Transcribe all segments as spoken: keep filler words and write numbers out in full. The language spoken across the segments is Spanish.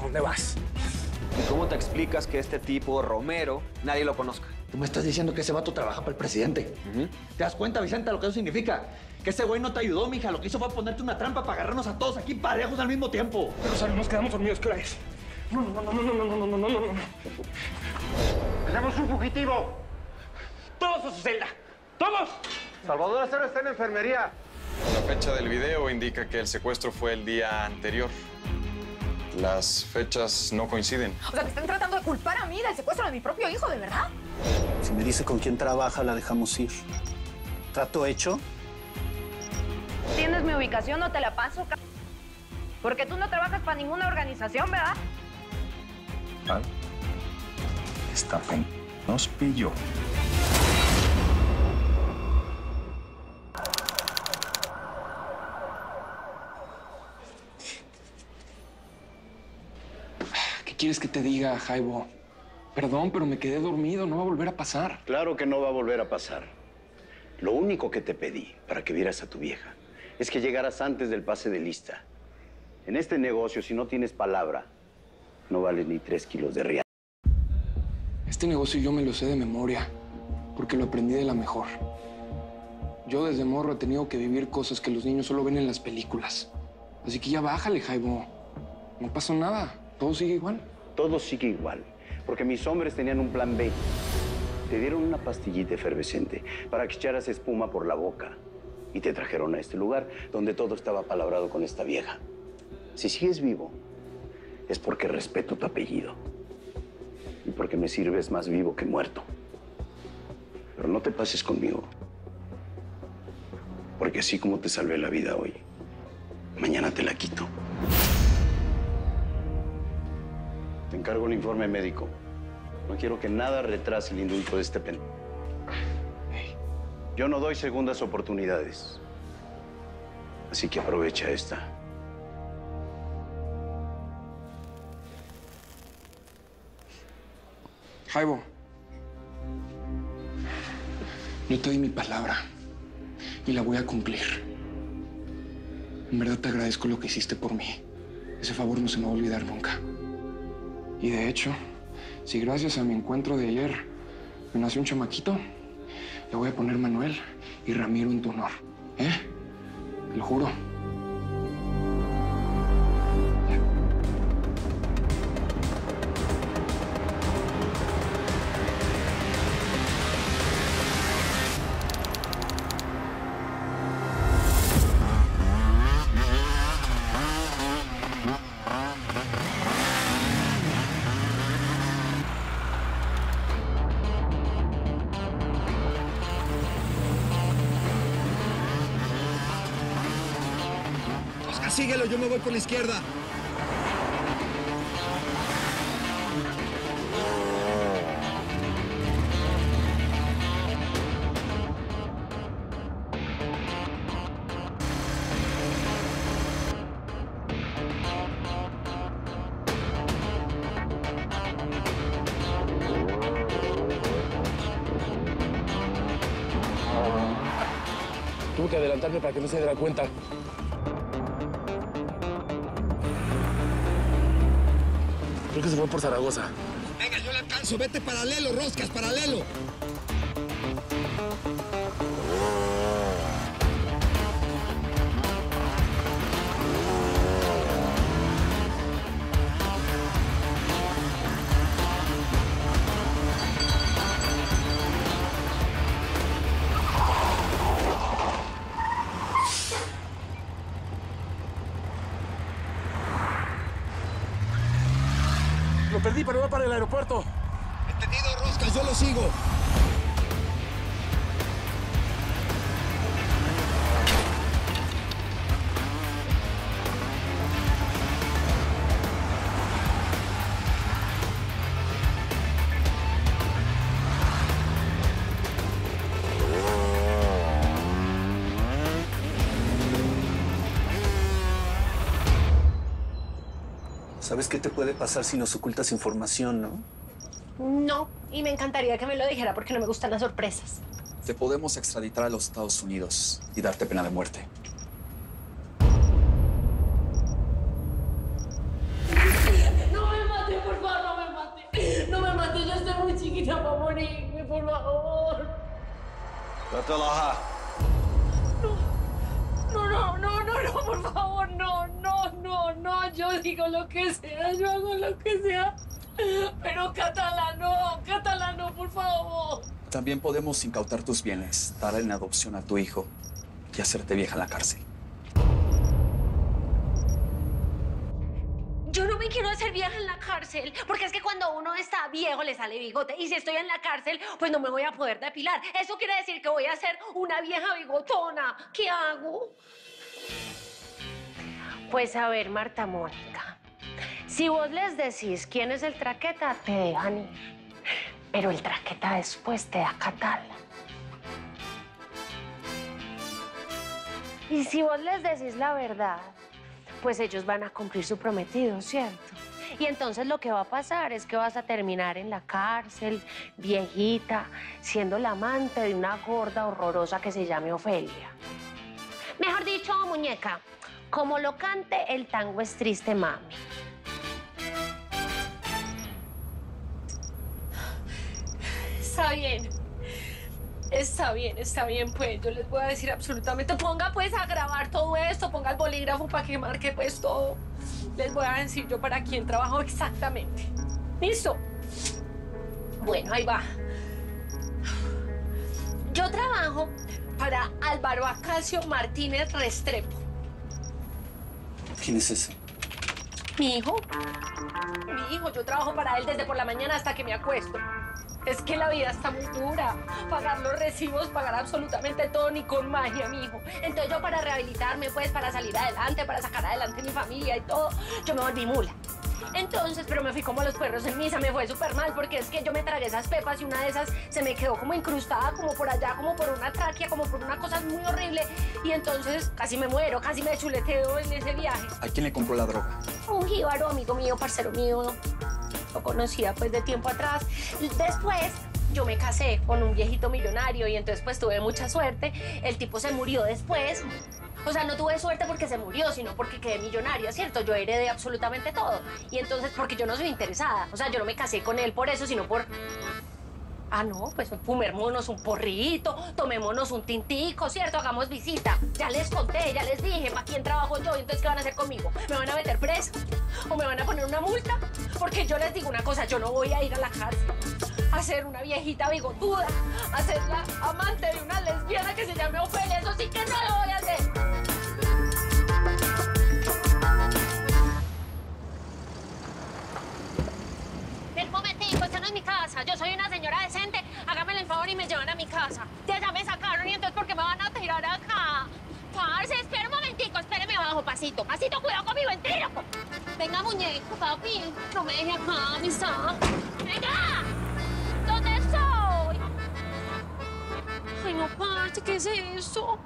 dónde vas? ¿Y cómo te explicas que este tipo, Romero, nadie lo conozca? Tú me estás diciendo que ese vato trabaja para el presidente. Uh-huh. ¿Te das cuenta, Vicenta, lo que eso significa? Que ese güey no te ayudó, mija. Lo que hizo fue ponerte una trampa para agarrarnos a todos aquí parejos al mismo tiempo. Pero, Sal, nos quedamos dormidos. ¿Qué hora es? No, no, no, no, no, no, no, no, no, no, no. ¡Tenemos un fugitivo! ¡Todos a su celda! ¡Todos! Salvador Acero está en enfermería. La fecha del video indica que el secuestro fue el día anterior. Las fechas no coinciden. O sea, te están tratando de culpar a mí del secuestro de mi propio hijo, ¿de verdad? Si me dice con quién trabaja, la dejamos ir. ¿Trato hecho? ¿Tienes mi ubicación o te la paso, c... Porque tú no trabajas para ninguna organización, ¿verdad? ¿Ah? Esta pen nos pilló. ¿Qué quieres que te diga, Jaibo? Perdón, pero me quedé dormido. No va a volver a pasar. Claro que no va a volver a pasar. Lo único que te pedí para que vieras a tu vieja es que llegaras antes del pase de lista. En este negocio, si no tienes palabra, no vales ni tres kilos de real. Este negocio yo me lo sé de memoria, porque lo aprendí de la mejor. Yo desde morro he tenido que vivir cosas que los niños solo ven en las películas. Así que ya bájale, Jaibo. No pasó nada. Todo sigue igual. Todo sigue igual, porque mis hombres tenían un plan B. Te dieron una pastillita efervescente para que echaras espuma por la boca. Y te trajeron a este lugar donde todo estaba palabrado con esta vieja. Si sigues vivo, es porque respeto tu apellido. Y porque me sirves más vivo que muerto. Pero no te pases conmigo. Porque así como te salvé la vida hoy, mañana te la quito. Te encargo el informe médico. No quiero que nada retrase el indulto de este pen. Yo no doy segundas oportunidades. Así que aprovecha esta. Jaibo, yo te di mi palabra y la voy a cumplir. En verdad te agradezco lo que hiciste por mí. Ese favor no se me va a olvidar nunca. Y de hecho, si gracias a mi encuentro de ayer me nació un chamaquito, le voy a poner Manuel y Ramiro en tu honor. ¿Eh? Te lo juro. Síguelo, yo me voy por la izquierda. Tuve que adelantarme para que no se diera cuenta. Creo que se fue por Zaragoza. Venga, yo le alcanzo. Vete paralelo, Roscas, paralelo. Lo perdí, pero va para el aeropuerto. Entendido, Roscas, yo lo sigo. ¿Sabes qué te puede pasar si nos ocultas información, no? No, y me encantaría que me lo dijera porque no me gustan las sorpresas. Te podemos extraditar a los Estados Unidos y darte pena de muerte. ¡No! Date la No, no, no, no, no, por favor, no, no, no, no. Yo digo lo que sea, yo hago lo que sea. Pero Catalá, no, Catalá, no, por favor. También podemos incautar tus bienes, darle en adopción a tu hijo y hacerte vieja en la cárcel. Yo no me quiero hacer vieja en la cárcel, porque es que cuando uno está viejo le sale bigote. Y si estoy en la cárcel, pues no me voy a poder depilar. Eso quiere decir que voy a ser una vieja bigotona. ¿Qué hago? Pues a ver, Marta Mónica, si vos les decís quién es el traqueta, te dejan ir. Pero el traqueta después te da catala. Y si vos les decís la verdad, pues ellos van a cumplir su prometido, ¿cierto? Y entonces lo que va a pasar es que vas a terminar en la cárcel, viejita, siendo la amante de una gorda horrorosa que se llame Ofelia. Mejor dicho, muñeca, como lo cante, el tango es triste, mami. Está bien. Está bien, está bien, pues yo les voy a decir absolutamente. Ponga pues a grabar todo esto, ponga el bolígrafo para que marque pues todo. Les voy a decir yo para quién trabajo exactamente. ¿Listo? Bueno, ahí va. Yo trabajo para Álvaro Acacio Martínez Restrepo. ¿Quién es ese? Mi hijo. Mi hijo, yo trabajo para él desde por la mañana hasta que me acuesto. Es que la vida está muy dura. Pagar los recibos, pagar absolutamente todo, ni con magia, mi hijo. Entonces yo para rehabilitarme, pues, para salir adelante, para sacar adelante mi familia y todo, yo me volví mula. Entonces, pero me fui como los perros en misa, me fue súper mal, porque es que yo me tragué esas pepas y una de esas se me quedó como incrustada, como por allá, como por una tráquea, como por una cosa muy horrible. Y entonces casi me muero, casi me chuleteo en ese viaje. ¿A quién le compró la droga? Un jíbaro, amigo mío, parcero mío. Lo conocía pues de tiempo atrás. Después yo me casé con un viejito millonario y entonces pues tuve mucha suerte. El tipo se murió después. O sea, no tuve suerte porque se murió, sino porque quedé millonaria, ¿cierto? Yo heredé absolutamente todo. Y entonces, porque yo no soy interesada. O sea, yo no me casé con él por eso, sino por... Ah, no, pues fumémonos un porrito, tomémonos un tintico, ¿cierto? Hagamos visita. Ya les conté, ya les dije para quién trabajo yo. ¿Y entonces qué van a hacer conmigo? ¿Me van a meter presa? ¿O me van a poner una multa? Porque yo les digo una cosa, yo no voy a ir a la cárcel a ser una viejita bigotuda, a ser la amante de una lesbiana que se llame Ofelia. Eso sí que no lo voy a hacer. El momentico, esta no es mi casa. Yo soy una señora decente. Háganme el favor y me llevan a mi casa. Ya, ya me sacaron y entonces ¿por qué me van a tirar acá? Parce, espera un momentico, espéreme abajo, pasito. Pasito, cuidado con mi ventríloco. Venga, muñeco, papi. No me deje acá, amistad. ¡Venga! ¿Dónde estoy? Ay, no, parce, ¿qué es eso?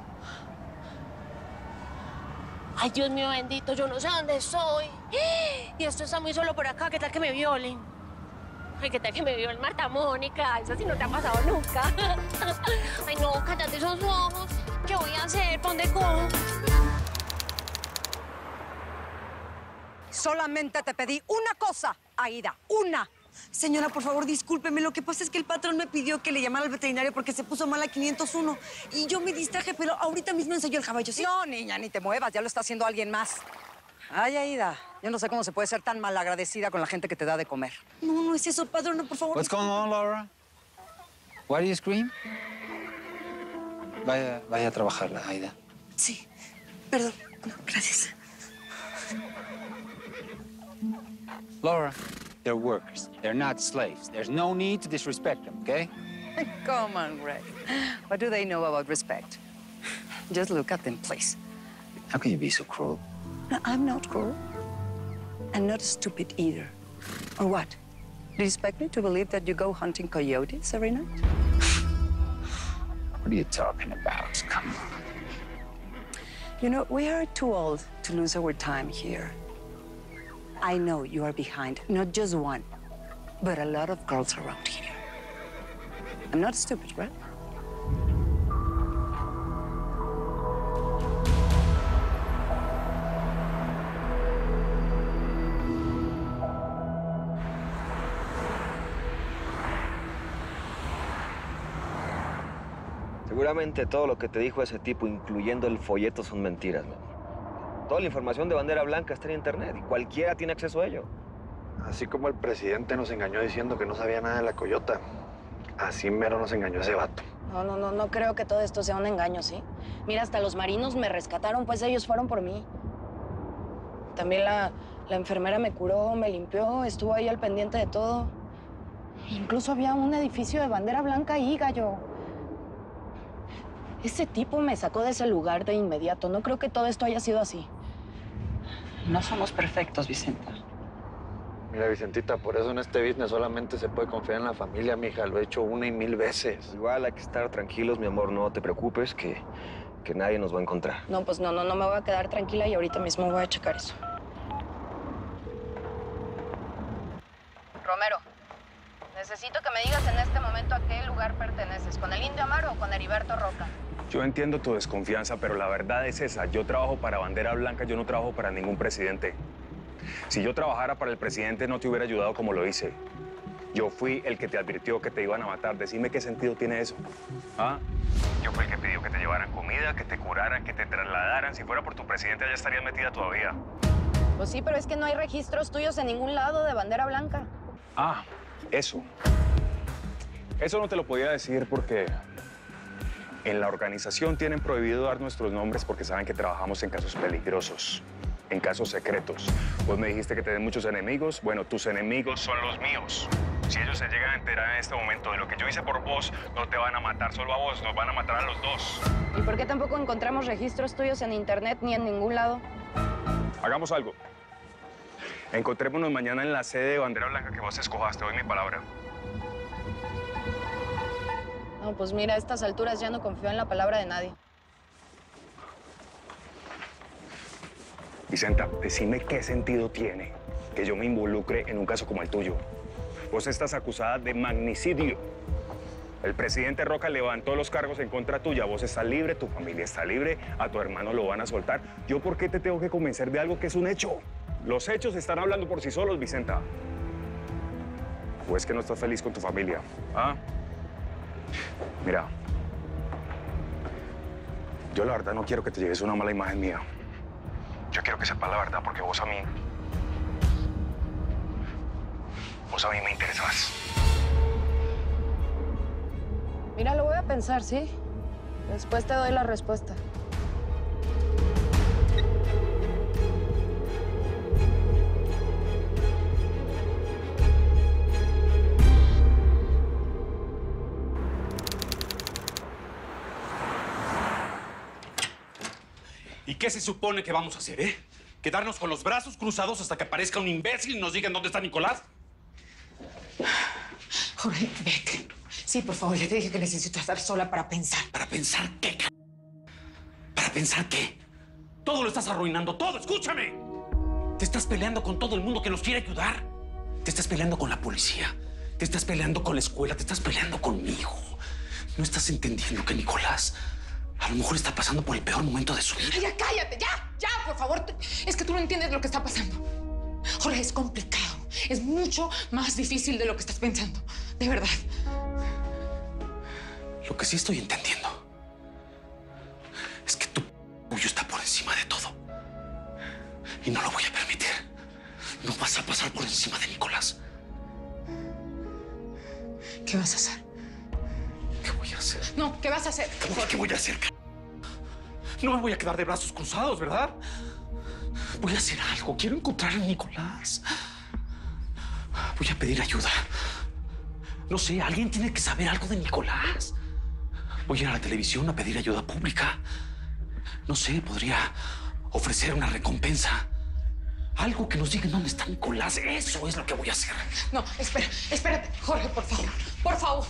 Ay, Dios mío bendito, yo no sé dónde estoy. Y esto está muy solo por acá, ¿qué tal que me violen? Ay, ¿qué tal que me violen, Marta Mónica? Eso sí no te ha pasado nunca. Ay, no, cállate esos ojos. ¿Qué voy a hacer? ¿Para dónde cojo? Solamente te pedí una cosa, Aida, una. Señora, por favor, discúlpeme. Lo que pasa es que el patrón me pidió que le llamara al veterinario porque se puso mal a quinientos uno. Y yo me distraje, pero ahorita mismo ensayó el caballo, ¿sí? No, niña, ni te muevas. Ya lo está haciendo alguien más. Ay, Aida, yo no sé cómo se puede ser tan malagradecida con la gente que te da de comer. No, no es eso, patrón, no, por favor. What's going on, Laura? Why do you scream? Vaya, vaya a trabajar, Aida. Sí, perdón. No, gracias. Laura, they're workers. They're not slaves. There's no need to disrespect them, okay? Come on, Ray. What do they know about respect? Just look at them, please. How can you be so cruel? No, I'm not cruel. And not stupid either. Or what? Do you expect me to believe that you go hunting coyotes every night? What are you talking about? Come on. You know, we are too old to lose our time here. I know you are behind not just one, but a lot of girls around here. I'm not stupid, right? Seguramente todo lo que te dijo ese tipo, incluyendo el folleto, son mentiras, man. Toda la información de Bandera Blanca está en internet y cualquiera tiene acceso a ello. Así como el presidente nos engañó diciendo que no sabía nada de la coyota, así mero nos engañó ese vato. No, no, no, no creo que todo esto sea un engaño, ¿sí? Mira, hasta los marinos me rescataron, pues ellos fueron por mí. También la, la enfermera me curó, me limpió, estuvo ahí al pendiente de todo. Incluso había un edificio de Bandera Blanca ahí, gallo. Ese tipo me sacó de ese lugar de inmediato. No creo que todo esto haya sido así. No somos perfectos, Vicenta. Mira, Vicentita, por eso en este business solamente se puede confiar en la familia, mija. Lo he hecho una y mil veces. Igual hay que estar tranquilos, mi amor. No te preocupes, que, que nadie nos va a encontrar. No, pues no, no, no me voy a quedar tranquila y ahorita mismo voy a checar eso. Romero, necesito que me digas en este momento a qué lugar perteneces, ¿con el Indio Amaro o con Heriberto Roca? Yo entiendo tu desconfianza, pero la verdad es esa. Yo trabajo para Bandera Blanca, yo no trabajo para ningún presidente. Si yo trabajara para el presidente, no te hubiera ayudado como lo hice. Yo fui el que te advirtió que te iban a matar. Decime qué sentido tiene eso. ¿Ah? Yo fui el que pidió que te llevaran comida, que te curaran, que te trasladaran. Si fuera por tu presidente, ya estarías metida todavía. Pues sí, pero es que no hay registros tuyos en ningún lado de Bandera Blanca. Ah, eso. Eso no te lo podía decir porque en la organización tienen prohibido dar nuestros nombres porque saben que trabajamos en casos peligrosos, en casos secretos. Vos me dijiste que tenés muchos enemigos. Bueno, tus enemigos son los míos. Si ellos se llegan a enterar en este momento de lo que yo hice por vos, no te van a matar solo a vos, nos van a matar a los dos. ¿Y por qué tampoco encontramos registros tuyos en internet ni en ningún lado? Hagamos algo. Encontrémonos mañana en la sede de Bandera Blanca que vos escojas, te doy mi palabra. No, pues mira, a estas alturas ya no confío en la palabra de nadie. Vicenta, decime qué sentido tiene que yo me involucre en un caso como el tuyo. Vos estás acusada de magnicidio. El presidente Roca levantó los cargos en contra tuya. Vos estás libre, tu familia está libre, a tu hermano lo van a soltar. ¿Yo por qué te tengo que convencer de algo que es un hecho? Los hechos están hablando por sí solos, Vicenta. ¿O es que no estás feliz con tu familia? ¿Ah? Mira, yo la verdad no quiero que te lleves una mala imagen mía. Yo quiero que sepas la verdad porque vos a mí... Vos a mí me interesas. Mira, lo voy a pensar, ¿sí? Después te doy la respuesta. ¿Y qué se supone que vamos a hacer, eh? ¿Quedarnos con los brazos cruzados hasta que aparezca un imbécil y nos digan dónde está Nicolás? Jorge, vete. Sí, por favor, ya te dije que necesito estar sola para pensar. ¿Para pensar qué, c***? ¿Para pensar qué? Todo lo estás arruinando, todo, escúchame. Te estás peleando con todo el mundo que nos quiere ayudar. Te estás peleando con la policía. Te estás peleando con la escuela. Te estás peleando conmigo. No estás entendiendo que Nicolás a lo mejor está pasando por el peor momento de su vida. Ay, ya cállate, ya, ya, por favor. Es que tú no entiendes lo que está pasando. Jorge, es complicado. Es mucho más difícil de lo que estás pensando. De verdad. Lo que sí estoy entendiendo es que tu orgullo está por encima de todo. Y no lo voy a permitir. No vas a pasar por encima de Nicolás. ¿Qué vas a hacer? ¿Qué voy a hacer? No, ¿qué vas a hacer? ¿Qué, ¿Qué voy a hacer? No me voy a quedar de brazos cruzados, ¿verdad? Voy a hacer algo. Quiero encontrar a Nicolás. Voy a pedir ayuda. No sé, alguien tiene que saber algo de Nicolás. Voy a ir a la televisión a pedir ayuda pública. No sé, podría ofrecer una recompensa. Algo que nos diga dónde está Nicolás. Eso es lo que voy a hacer. No, espera, espérate. Jorge, por favor, por favor.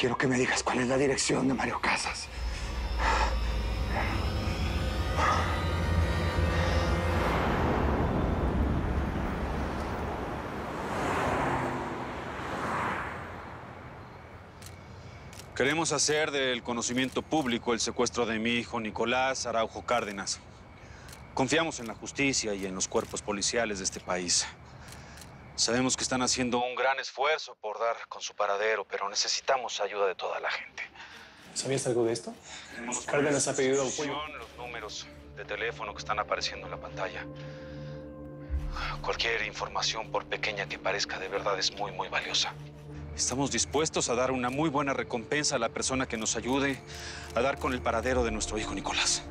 Quiero que me digas cuál es la dirección de Mario Casas. Queremos hacer del conocimiento público el secuestro de mi hijo Nicolás Araujo Cárdenas. Confiamos en la justicia y en los cuerpos policiales de este país. Sabemos que están haciendo un gran esfuerzo por dar con su paradero, pero necesitamos ayuda de toda la gente. ¿Sabías algo de esto? Tenemos Cárdenas ha pedido apoyo. los números de teléfono que están apareciendo en la pantalla. Cualquier información, por pequeña que parezca, de verdad es muy, muy valiosa. Estamos dispuestos a dar una muy buena recompensa a la persona que nos ayude a dar con el paradero de nuestro hijo Nicolás.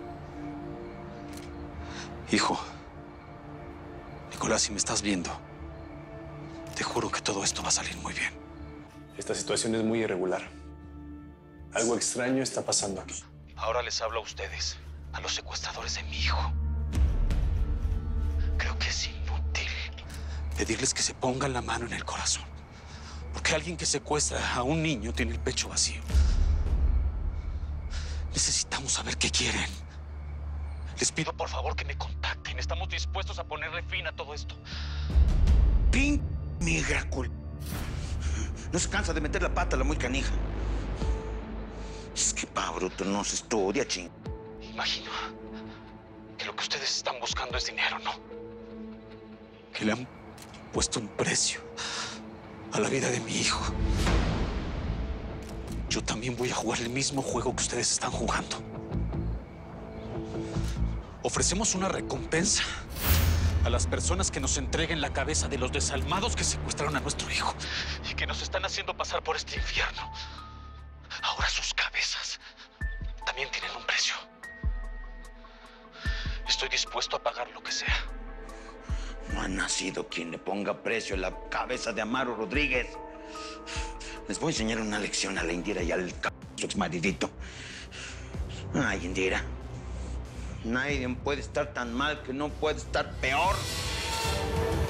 Hijo, Nicolás, si me estás viendo, te juro que todo esto va a salir muy bien. Esta situación es muy irregular. Algo extraño está pasando aquí. Ahora les hablo a ustedes, a los secuestradores de mi hijo. Creo que es inútil pedirles que se pongan la mano en el corazón. Porque alguien que secuestra a un niño tiene el pecho vacío. Necesitamos saber qué quieren. Les pido por favor que me contacten. Estamos dispuestos a ponerle fin a todo esto. Pin, migra, cul... No se cansa de meter la pata a la muy canija. Es que pa, bruto, no se estudia, ching. Imagino que lo que ustedes están buscando es dinero, ¿no? Que le han puesto un precio a la vida de mi hijo. Yo también voy a jugar el mismo juego que ustedes están jugando. Ofrecemos una recompensa a las personas que nos entreguen la cabeza de los desalmados que secuestraron a nuestro hijo y que nos están haciendo pasar por este infierno. Ahora sus cabezas también tienen un precio. Estoy dispuesto a pagar lo que sea. No ha nacido quien le ponga precio a la cabeza de Amaro Rodríguez. Les voy a enseñar una lección a la Indira y al c... su exmaridito. Ay, Indira. Nadie puede estar tan mal que no puede estar peor.